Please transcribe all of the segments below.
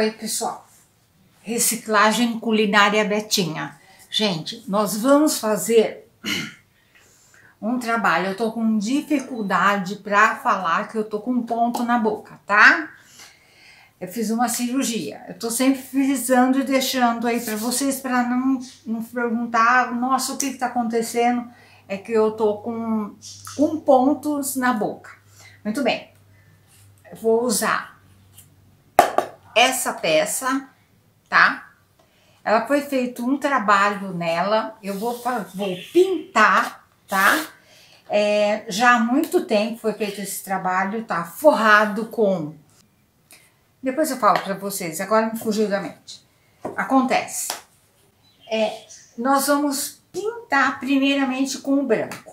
Oi, pessoal. Reciclagem culinária Betinha. Gente, nós vamos fazer um trabalho. Eu tô com dificuldade para falar que eu tô com um ponto na boca, tá? Eu fiz uma cirurgia. Eu tô sempre frisando e deixando aí para vocês para não perguntar, nossa, o que tá acontecendo? É que eu tô com pontos na boca. Muito bem. Eu vou usar essa peça, tá? Ela foi feito um trabalho nela, eu vou pintar, tá? Já há muito tempo foi feito esse trabalho, tá? Forrado com... Depois eu falo pra vocês, agora me fugiu da mente. Acontece. Nós vamos pintar primeiramente com o branco,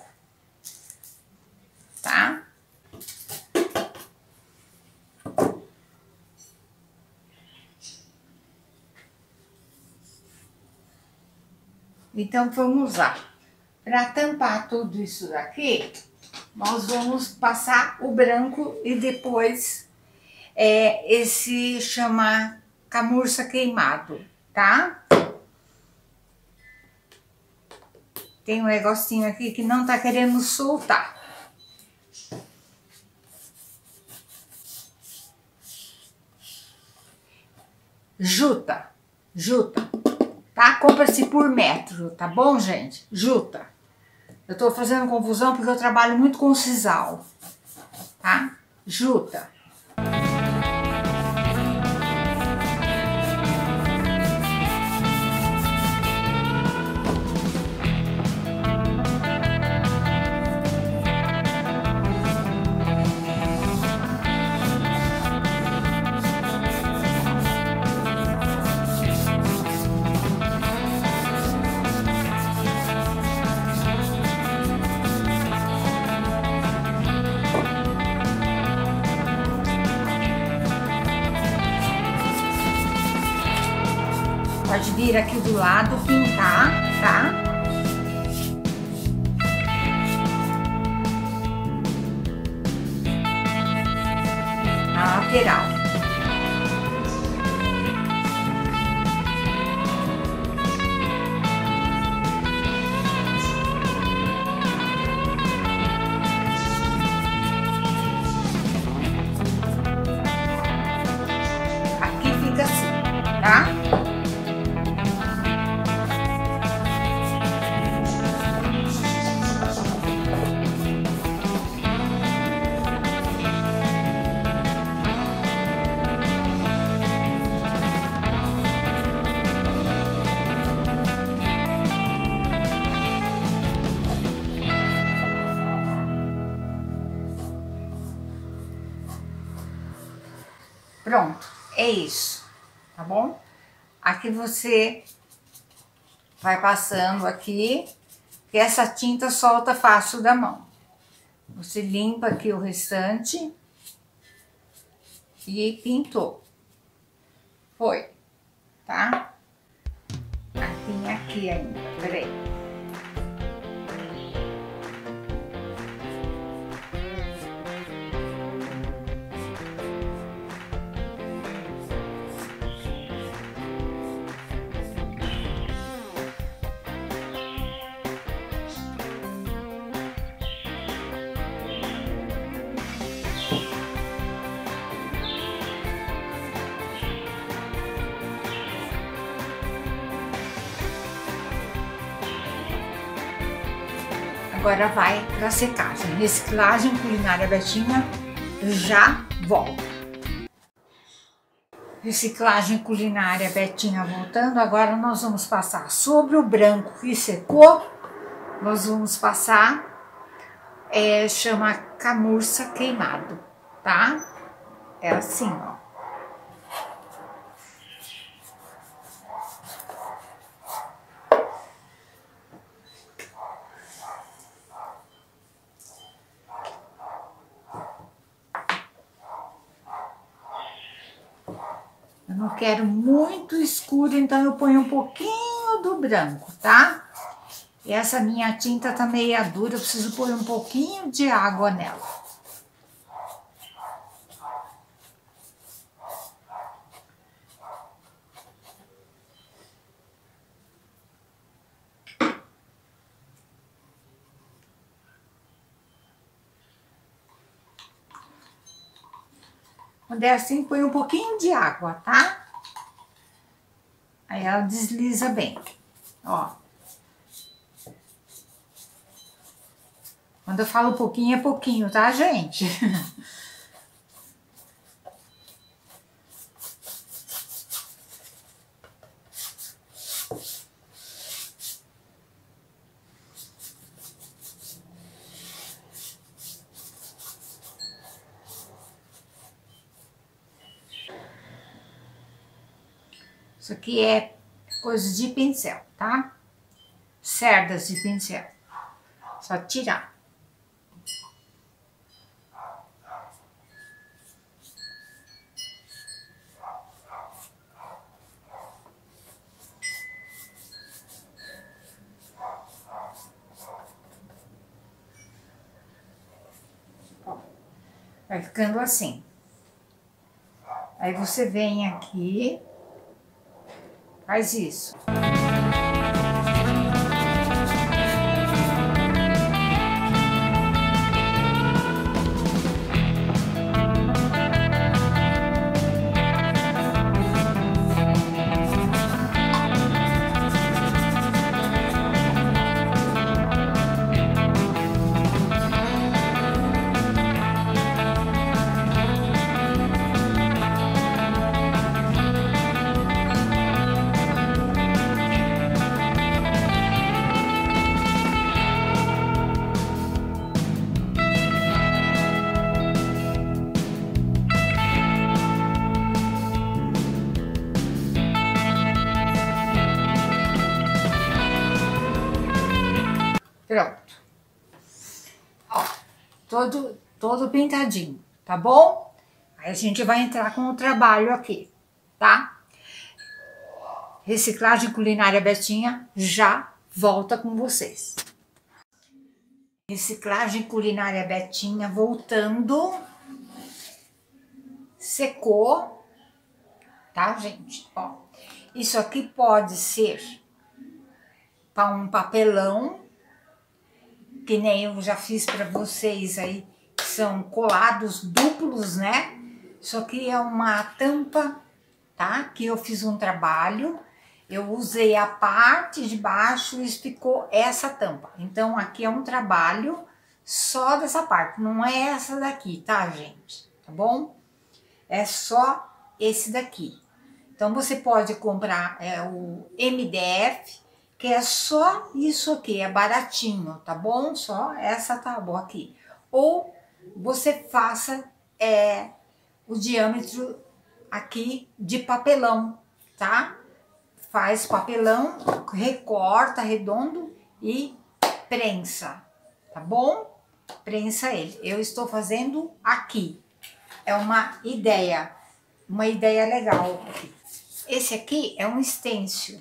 tá? Então, vamos lá. Para tampar tudo isso daqui, nós vamos passar o branco e depois esse chama camurça queimado, tá? Tem um negocinho aqui que não tá querendo soltar. Juta. Tá? Compra-se por metro, tá bom, gente? Juta. Eu tô fazendo confusão porque eu trabalho muito com sisal, tá? Juta. Pode vir aqui do lado, pintar, tá? Na lateral. Aqui fica assim, tá? Pronto, é isso, tá bom? Aqui você vai passando aqui, que essa tinta solta fácil da mão. Você limpa aqui o restante e pintou. Foi, tá? Tem aqui ainda, peraí. Agora vai para secagem. Reciclagem culinária Betinha, já volto. Reciclagem culinária Betinha voltando. Agora nós vamos passar sobre o branco que secou. Nós vamos passar, chama camurça queimado, tá? É assim, ó. Eu não quero muito escuro, então eu ponho um pouquinho do branco, tá? E essa minha tinta tá meio dura, eu preciso pôr um pouquinho de água nela. Quando é assim, põe um pouquinho de água, tá? Aí ela desliza bem, ó. Quando eu falo pouquinho, é pouquinho, tá, gente? Isso aqui é coisa de pincel, tá? Cerdas de pincel. Só tirar. Ó, vai ficando assim. Aí você vem aqui, faz isso. Pronto. Ó, todo pintadinho, tá bom? Aí a gente vai entrar com o trabalho aqui, tá? Reciclagem Culinária Betinha já volta com vocês. Reciclagem Culinária Betinha voltando. Secou, tá, gente? Ó, isso aqui pode ser para um papelão, que nem eu já fiz para vocês aí, que são colados duplos, né? Isso aqui é uma tampa, tá? Que eu fiz um trabalho, eu usei a parte de baixo e ficou essa tampa. Então, aqui é um trabalho só dessa parte, não é essa daqui, tá, gente? Tá bom? É só esse daqui. Então, você pode comprar o MDF, que é só isso aqui, é baratinho, tá bom? Só essa tábua aqui. Ou você faça o diâmetro aqui de papelão, tá? Faz papelão, recorta redondo e prensa, tá bom? Prensa ele. Eu estou fazendo aqui. É uma ideia legal aqui. Esse aqui é um stencil.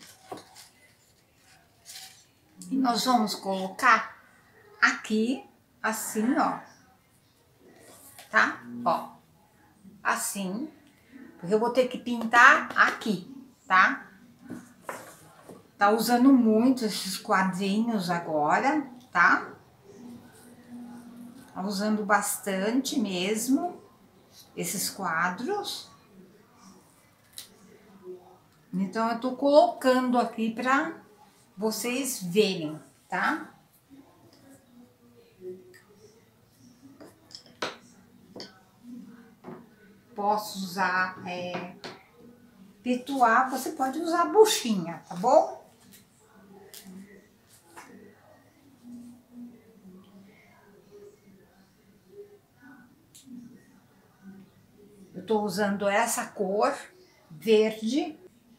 E nós vamos colocar aqui, assim, ó. Tá? Ó. Assim. Porque eu vou ter que pintar aqui, tá? Tá usando muito esses quadrinhos agora, tá? Tá usando bastante mesmo esses quadros. Então, eu tô colocando aqui pra vocês verem, tá? Posso usar pituá, você pode usar buchinha, tá bom? Eu tô usando essa cor verde.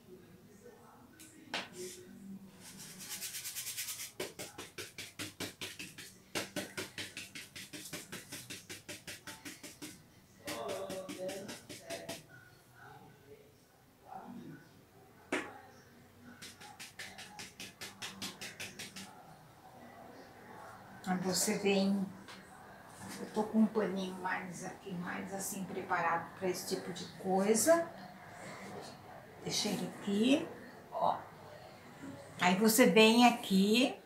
Aí você vem, eu tô com um paninho mais aqui, mais assim, preparado para esse tipo de coisa. Deixei ele aqui, ó. Aí você vem aqui,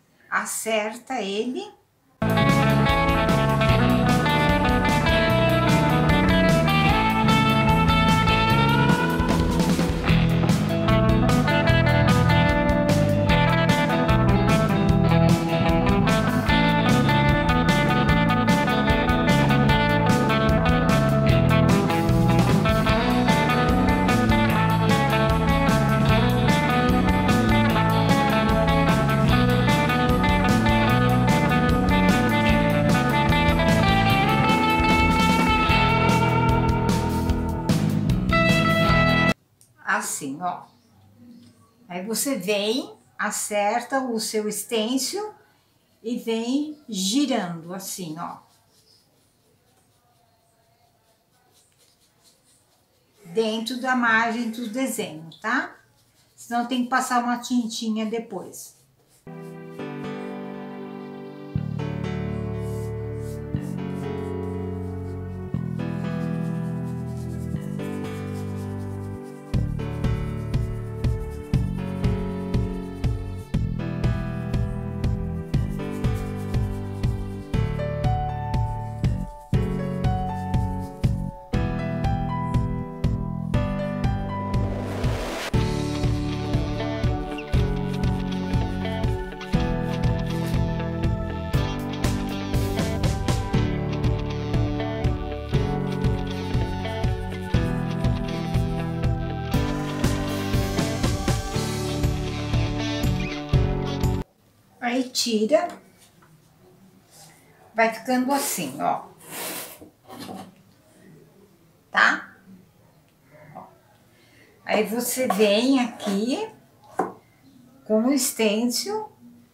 acerta ele. ó. Aí você vem, acerta o seu stencil e vem girando assim, ó. Dentro da margem do desenho, tá? Senão tem que passar uma tintinha depois. Aí tira, vai ficando assim, ó. Tá? Aí você vem aqui com o stencil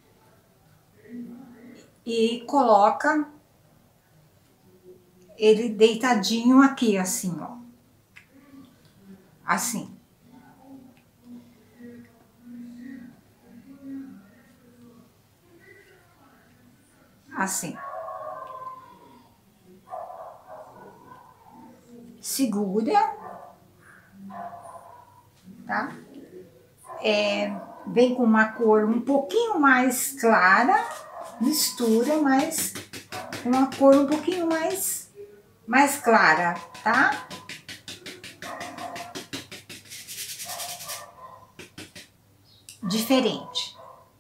e coloca ele deitadinho aqui, assim, ó. Assim. Assim. Segura, tá? Vem com uma cor um pouquinho mais clara, mistura, mas com uma cor um pouquinho mais clara, tá? Diferente.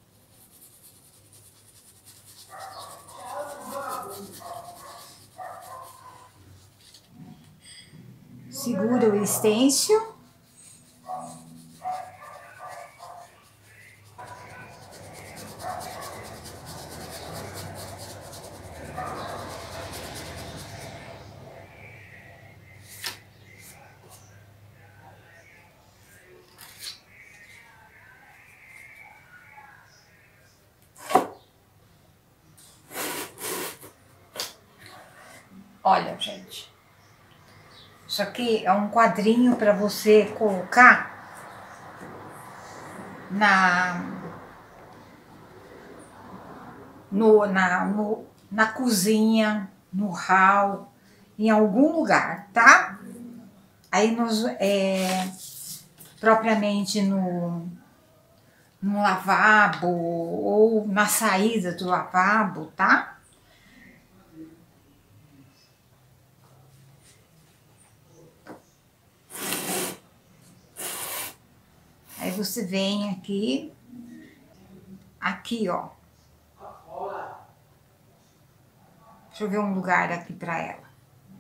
Segura o stencil. Olha, gente, isso aqui é um quadrinho para você colocar na cozinha, no hall, em algum lugar, tá? Aí propriamente no lavabo ou na saída do lavabo, tá? Aí você vem aqui, ó. Deixa eu ver um lugar aqui pra ela.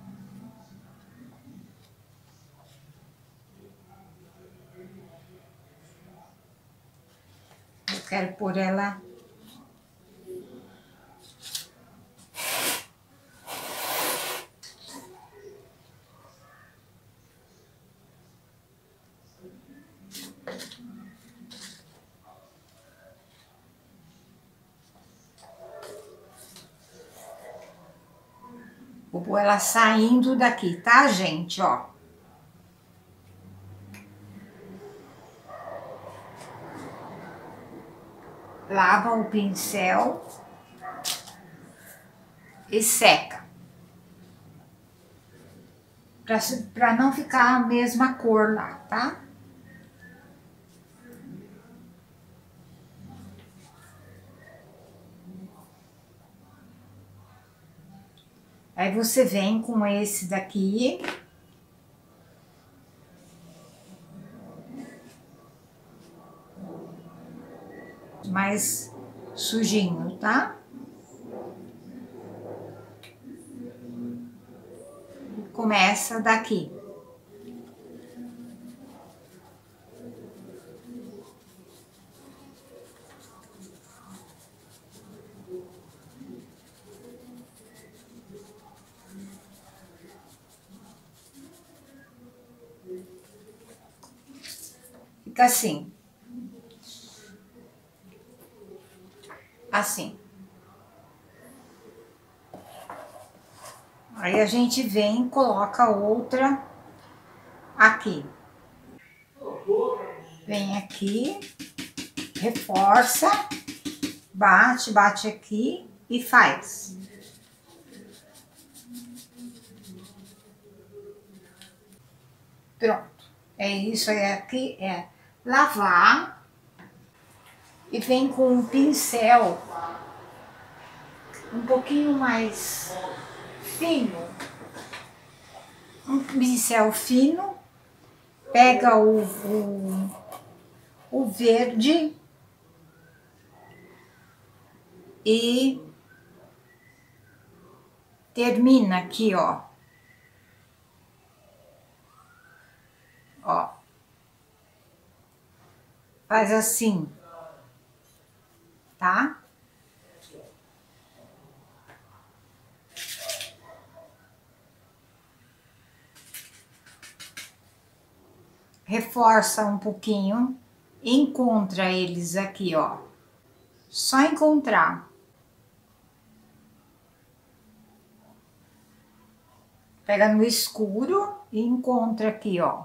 Eu quero pôr ela... Vou pôr ela saindo daqui, tá, gente? Ó. Lava o pincel e seca. Pra não ficar a mesma cor lá, tá? Aí você vem com esse daqui. Mais sujinho, tá? Começa daqui. fica assim. Assim. Aí a gente vem e coloca outra aqui. Vem aqui, reforça, bate, bate aqui e faz. Pronto. É isso aí aqui, é lavar e vem com um pincel um pouquinho mais fino. Um pincel fino, pega o verde e termina aqui, ó. Ó. Faz assim, tá? Reforça um pouquinho, encontra eles aqui, ó. Só encontrar. Pega no escuro e encontra aqui, ó.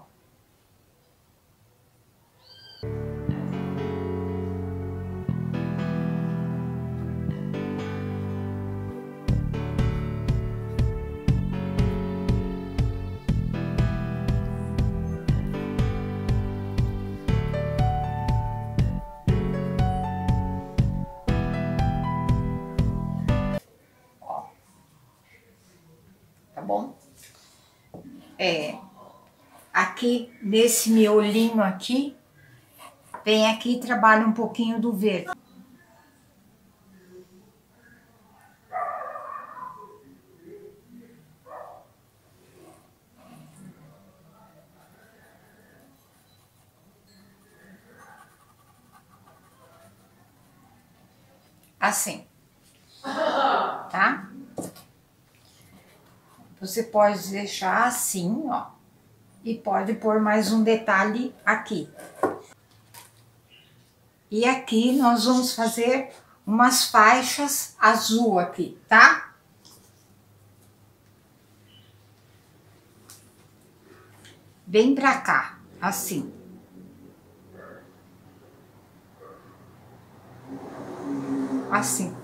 Tá bom? Aqui, nesse miolinho aqui, vem aqui e trabalha um pouquinho do verde. Assim, tá? Você pode deixar assim, ó, e pode pôr mais um detalhe aqui. E aqui nós vamos fazer umas faixas azul aqui, tá? Vem pra cá, assim. Assim.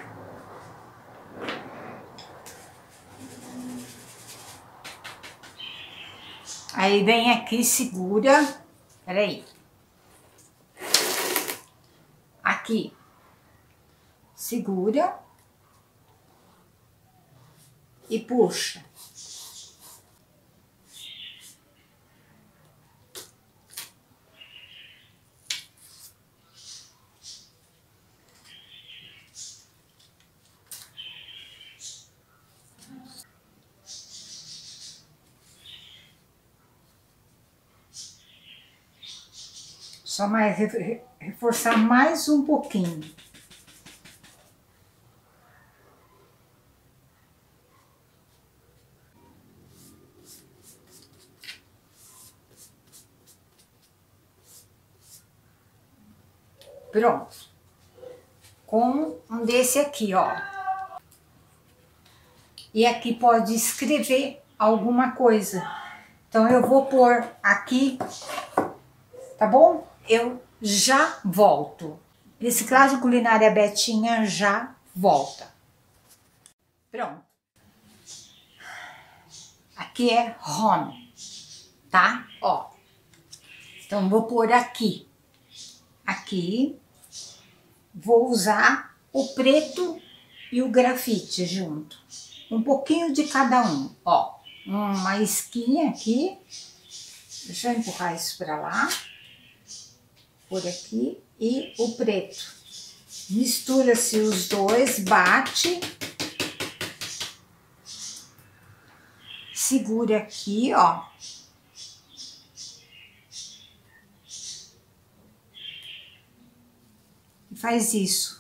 Aí vem aqui, segura. Peraí. Aqui. Segura. E puxa. Só mais reforçar mais um pouquinho. Pronto. Com um desse aqui, ó. E aqui pode escrever alguma coisa. Então eu vou pôr aqui, tá bom? Eu já volto. Reciclagem Culinária Betinha já volta. Pronto. Aqui é home, tá? Ó. Então vou pôr aqui. Aqui. Vou usar o preto e o grafite junto. Um pouquinho de cada um, ó. Uma esquinha aqui. Deixa eu empurrar isso pra lá. Por aqui. E o preto. Mistura-se os dois, bate. Segura aqui, ó. E faz isso.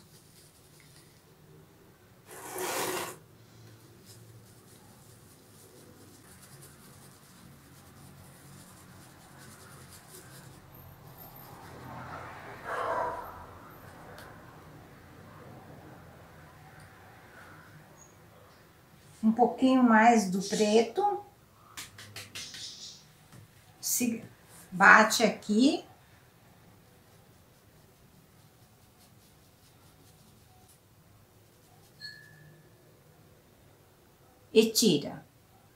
um pouquinho mais do preto. Se bate aqui. E tira.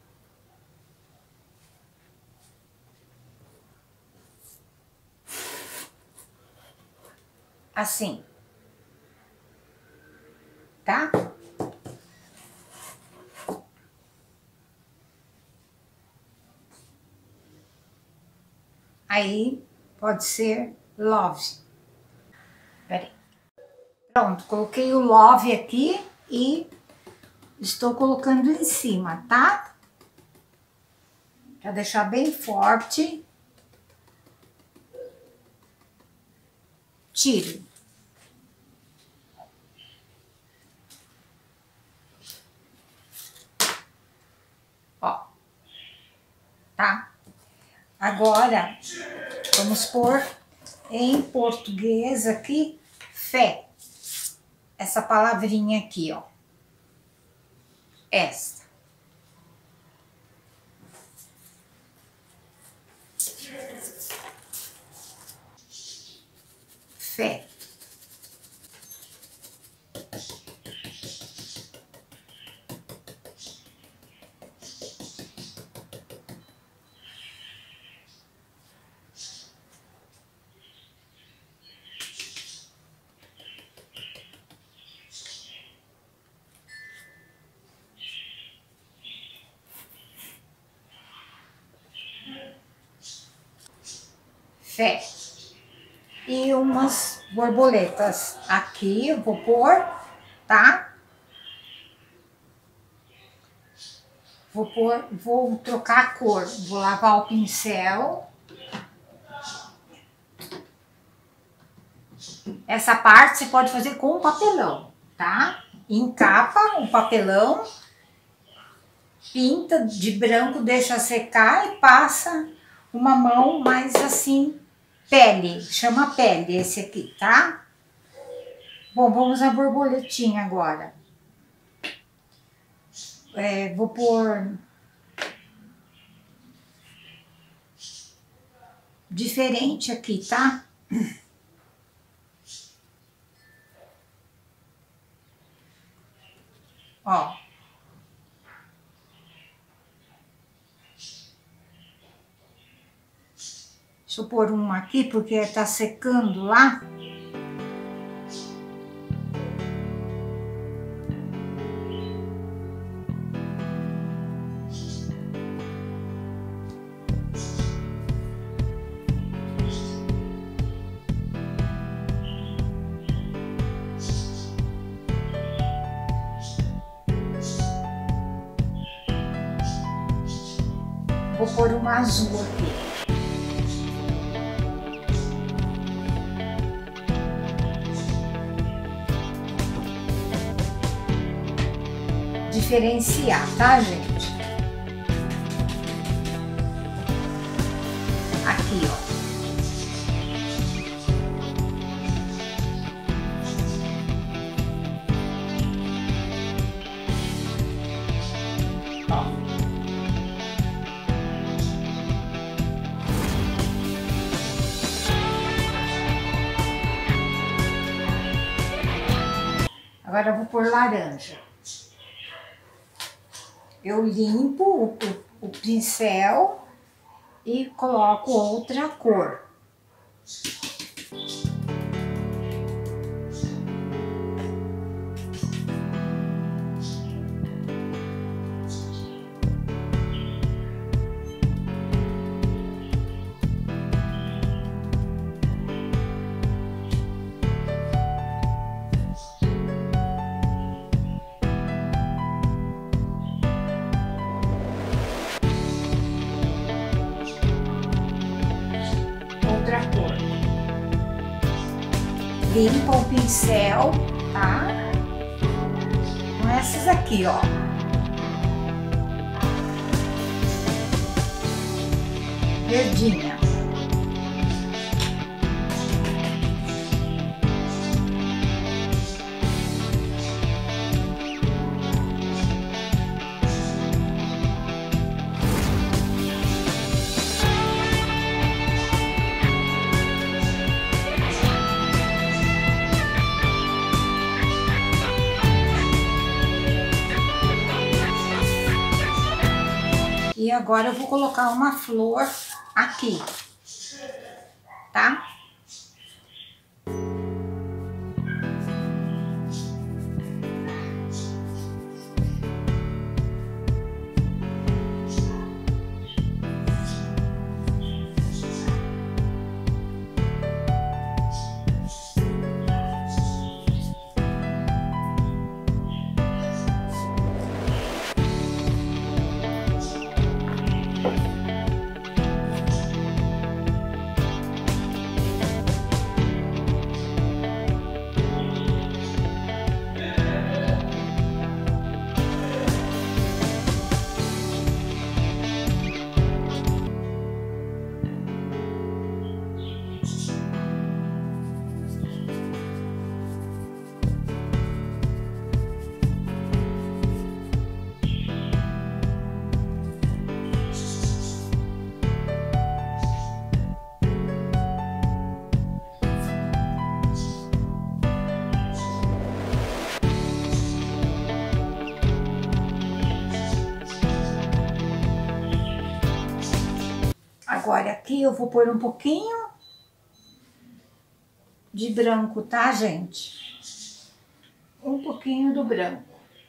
Assim. Tá? Aí, pode ser love. Peraí. Pronto, coloquei o love aqui e estou colocando em cima, tá? Pra deixar bem forte. Tire. Ó. Tá? Agora, vamos pôr em português aqui, fé. Essa palavrinha aqui, ó. Esta. Fé. Fé. E umas borboletas aqui, eu vou pôr, tá? Vou trocar a cor, vou lavar o pincel. Essa parte você pode fazer com papelão, tá? Encapa o papelão, pinta de branco, deixa secar e passa uma mão mais assim, pele, chama pele esse aqui, tá? Bom, vamos à borboletinha agora. Vou pôr diferente aqui, tá? Ó. Deixa eu pôr uma aqui porque tá secando lá. Vou pôr uma azul aqui. Diferenciar, tá, gente? Aqui, ó. Ó. Agora eu vou pôr laranja. Eu limpo o pincel e coloco outra cor. Outra cor. Limpa o pincel, tá? Com essas aqui, ó. Verdinha. agora eu vou colocar uma flor aqui, tá? Agora aqui eu vou pôr um pouquinho de branco, tá, gente? Um pouquinho do branco.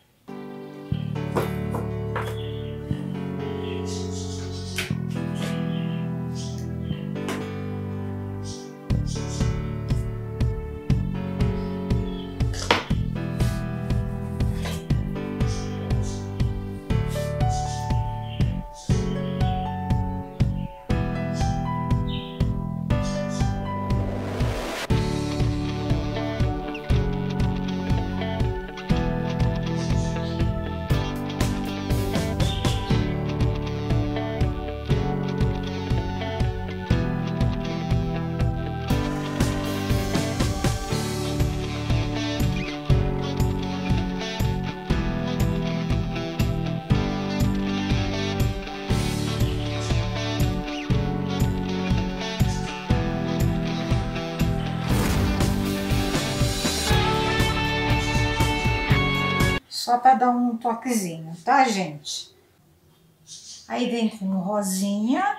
Só para dar um toquezinho, tá, gente? Aí vem com o rosinha.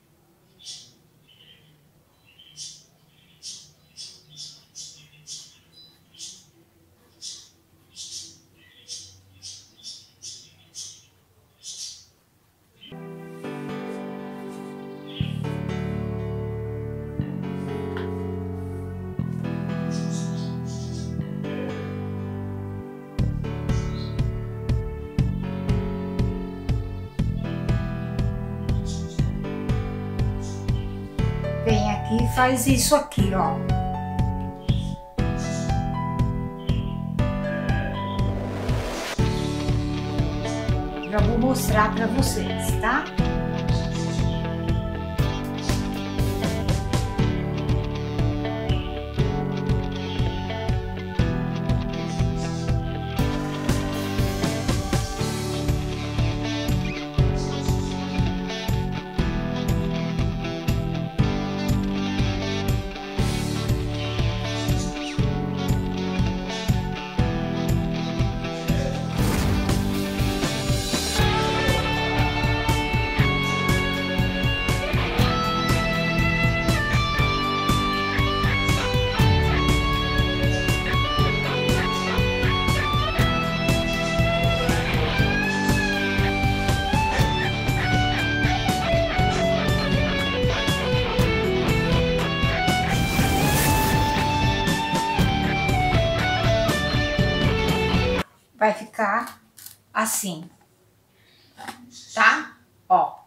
Vem aqui e faz isso aqui, ó. Já vou mostrar pra vocês, tá? Vai ficar assim, tá? Ó, tá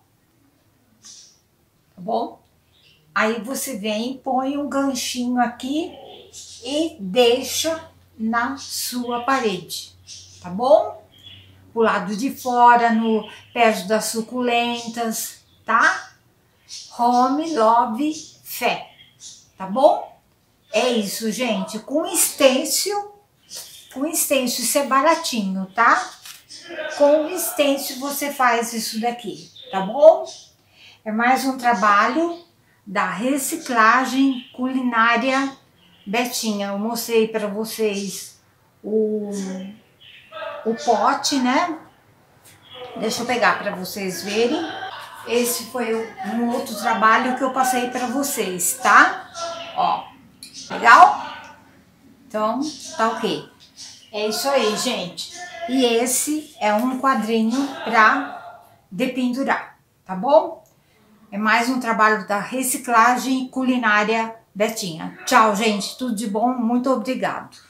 bom? Aí você vem, põe um ganchinho aqui e deixa na sua parede, tá bom? Pro lado de fora, no perto das suculentas, tá? Home, love, fé, tá bom? É isso, gente, com stencil, isso é baratinho, tá? Com stencil você faz isso daqui, tá bom? É mais um trabalho da reciclagem culinária Betinha. Eu mostrei para vocês o pote, né? Deixa eu pegar para vocês verem. esse foi um outro trabalho que eu passei para vocês, tá? Ó, legal? Então, tá ok. É isso aí, gente. E esse é um quadrinho para dependurar, tá bom? É mais um trabalho da Reciclagem Culinária Betinha. Tchau, gente. Tudo de bom. Muito obrigado.